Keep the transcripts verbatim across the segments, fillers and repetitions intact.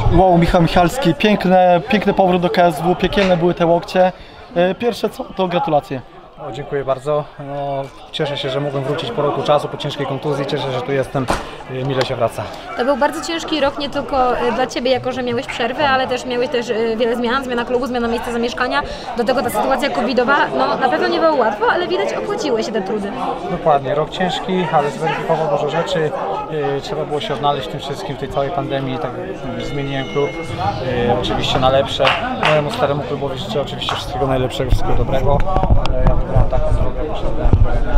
Wow, Michał Michalski, piękne, piękny powrót do K S W, piekielne były te łokcie. Pierwsze co, to gratulacje. O, dziękuję bardzo. No, cieszę się, że mogłem wrócić po roku czasu, po ciężkiej kontuzji. Cieszę się, że tu jestem. Mile się wraca. To był bardzo ciężki rok nie tylko dla Ciebie, jako że miałeś przerwę, ale też miałeś też wiele zmian, zmiana klubu, zmiana miejsca zamieszkania. Do tego ta sytuacja covidowa, no na pewno nie było łatwo, ale widać opłaciły się te trudy. Dokładnie, rok ciężki, ale zweryfikował dużo rzeczy. Yy, trzeba było się odnaleźć w tym wszystkim, w tej całej pandemii. Tak zmieniłem klub, yy, oczywiście na lepsze. Mojemu staremu klubowi życzę oczywiście wszystkiego najlepszego, wszystkiego dobrego. Ale ja wybrałem taką drogę, poszedłem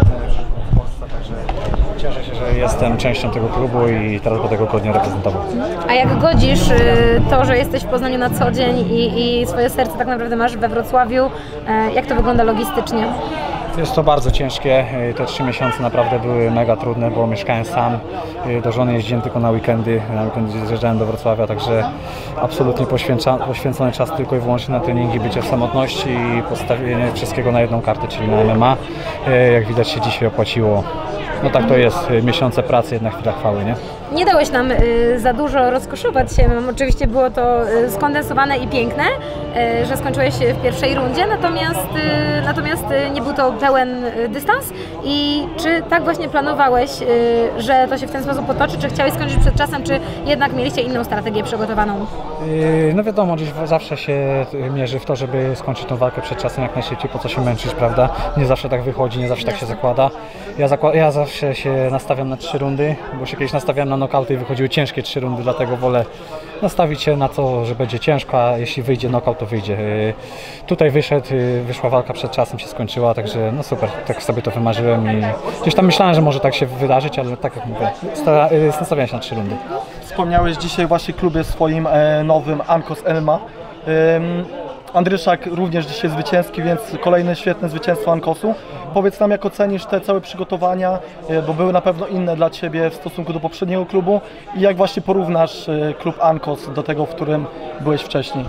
w Polsce, także cieszę się, że jestem częścią tego klubu i teraz będę go godnie reprezentował. A jak godzisz to, że jesteś w Poznaniu na co dzień i, i swoje serce tak naprawdę masz we Wrocławiu, jak to wygląda logistycznie? Jest to bardzo ciężkie, te trzy miesiące naprawdę były mega trudne, bo mieszkałem sam, do żony jeździłem tylko na weekendy, na weekendy zjeżdżałem do Wrocławia, także absolutnie poświęcony czas tylko i wyłącznie na treningi, bycie w samotności i postawienie wszystkiego na jedną kartę, czyli na M M A. Jak widać się dzisiaj opłaciło. No tak to jest, miesiące pracy, jedna chwila chwały, nie? Nie dałeś nam y, za dużo rozkoszować się, oczywiście było to y, skondensowane i piękne, y, że skończyłeś w pierwszej rundzie, natomiast, y, natomiast y, nie był to pełen y, dystans. I czy tak właśnie planowałeś, y, że to się w ten sposób potoczy, czy chciałeś skończyć przed czasem, czy jednak mieliście inną strategię przygotowaną? Yy, no wiadomo, gdzieś zawsze się mierzy w to, żeby skończyć tą walkę przed czasem jak najszybciej, po co się męczyć, prawda? Nie zawsze tak wychodzi, nie zawsze tak się zakłada. Ja, zakła ja zawsze się nastawiam na trzy rundy, bo się kiedyś nastawiałem na nokauty i wychodziły ciężkie trzy rundy, dlatego wolę nastawić się na to, że będzie ciężko, a jeśli wyjdzie nokaut, to wyjdzie. Yy, tutaj wyszedł, yy, wyszła walka przed czasem, się skończyła, także no super, tak sobie to wymarzyłem i gdzieś tam myślałem, że może tak się wydarzyć, ale tak jak mówię, yy, nastawiałem się na trzy rundy. Wspomniałeś dzisiaj właśnie w klubie swoim e, nowym Ankos M M A. Ym, Andryszak również dzisiaj zwycięski, więc kolejne świetne zwycięstwo Ankosu. Powiedz nam, jak ocenisz te całe przygotowania, bo były na pewno inne dla Ciebie w stosunku do poprzedniego klubu i jak właśnie porównasz klub Ankos do tego, w którym byłeś wcześniej?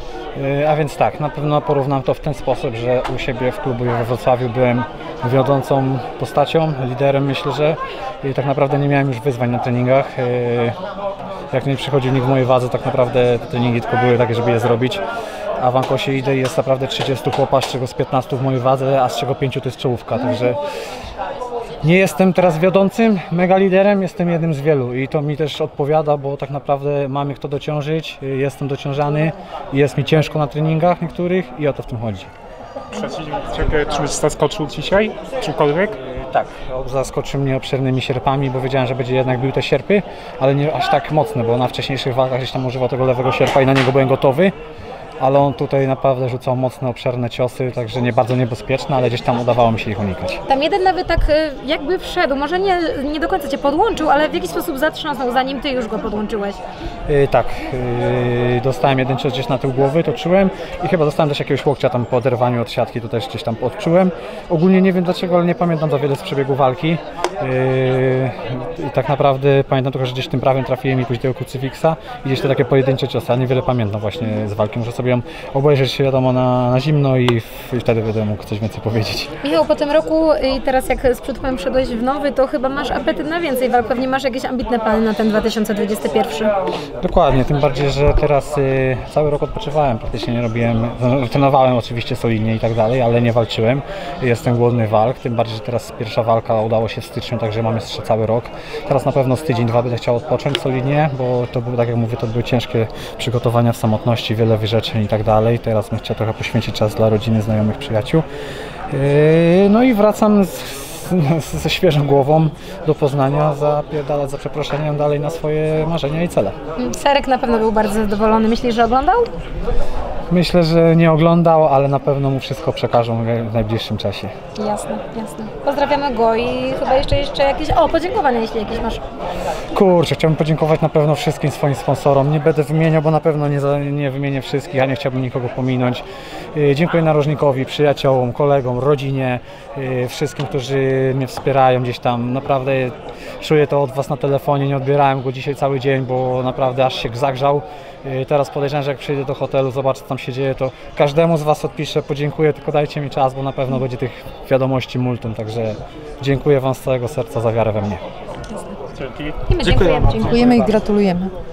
A więc tak, na pewno porównam to w ten sposób, że u siebie w klubie we Wrocławiu byłem wiodącą postacią, liderem myślę, że i tak naprawdę nie miałem już wyzwań na treningach. Jak nie przychodził nikt w mojej wadze, tak naprawdę te treningi tylko były takie, żeby je zrobić. A w Ankosie idę i jest naprawdę trzydziestu chłopa, z czego z piętnastu w mojej wadze, a z czego pięciu to jest czołówka, także nie jestem teraz wiodącym, mega liderem, jestem jednym z wielu i to mi też odpowiada, bo tak naprawdę mamy kto dociążyć, jestem dociążany, jest mi ciężko na treningach niektórych i o to w tym chodzi. Czy zaskoczył dzisiaj czymkolwiek? Tak, zaskoczył mnie obszernymi sierpami, bo wiedziałem, że będzie jednak bił te sierpy, ale nie aż tak mocno, bo na wcześniejszych walkach gdzieś tam używał tego lewego sierpa i na niego byłem gotowy. Ale on tutaj naprawdę rzucał mocne, obszerne ciosy, także nie bardzo niebezpieczne, ale gdzieś tam udawało mi się ich unikać. Tam jeden nawet tak jakby wszedł, może nie, nie do końca Cię podłączył, ale w jakiś sposób zatrząsnął, zanim Ty już go podłączyłeś. Yy, tak, yy, dostałem jeden cios gdzieś na tył głowy, to czułem i chyba dostałem też jakiegoś łokcia tam po oderwaniu od siatki, to też gdzieś tam odczułem. Ogólnie nie wiem dlaczego, ale nie pamiętam za wiele z przebiegu walki. Yy, I tak naprawdę pamiętam tylko, że gdzieś tym prawym trafiłem i później tego krucyfiksa i gdzieś te takie pojedyncze ciosy, a niewiele pamiętam właśnie z walki. Muszę sobie ją obejrzeć wiadomo na, na zimno i, w, i wtedy będę mógł coś więcej powiedzieć. Michał, po tym roku i teraz jak z Przódkiem wszedłeś w nowy, to chyba masz apetyt na więcej walk, pewnie masz jakieś ambitne plany na ten dwa tysiące dwudziesty pierwszy. Dokładnie, tym bardziej, że teraz y, cały rok odpoczywałem, praktycznie nie robiłem, no, trenowałem oczywiście solidnie i tak dalej, ale nie walczyłem. Jestem głodny walk, tym bardziej, że teraz pierwsza walka udało się w styczniu, także mam jeszcze cały rok. Teraz na pewno z tydzień, dwa będę chciał odpocząć solidnie, bo to było, tak jak mówię, to były ciężkie przygotowania w samotności, wiele wyrzeczeń i tak dalej. Teraz bym chciał trochę poświęcić czas dla rodziny, znajomych, przyjaciół. Yy, no i wracam z, z, ze świeżą głową do Poznania, zapierdalać za przeproszeniem dalej na swoje marzenia i cele. Serek na pewno był bardzo zadowolony. Myślisz, że oglądał? Myślę, że nie oglądał, ale na pewno mu wszystko przekażą w najbliższym czasie. Jasne, jasne. Pozdrawiamy go i chyba jeszcze, jeszcze jakieś, o, podziękowania, jeśli jakieś masz. Kurczę, chciałbym podziękować na pewno wszystkim swoim sponsorom. Nie będę wymieniał, bo na pewno nie, za, nie wymienię wszystkich, a nie chciałbym nikogo pominąć. Yy, dziękuję narożnikowi, przyjaciołom, kolegom, rodzinie, yy, wszystkim, którzy mnie wspierają gdzieś tam. Naprawdę czuję to od Was na telefonie, nie odbierałem go dzisiaj cały dzień, bo naprawdę aż się zagrzał. Yy, teraz podejrzewam, że jak przyjdę do hotelu, zobaczę co tam się dzieje, to każdemu z Was odpiszę, podziękuję, tylko dajcie mi czas, bo na pewno będzie tych wiadomości multum, także dziękuję Wam z całego serca za wiarę we mnie. I my dziękujemy. Dziękujemy i gratulujemy.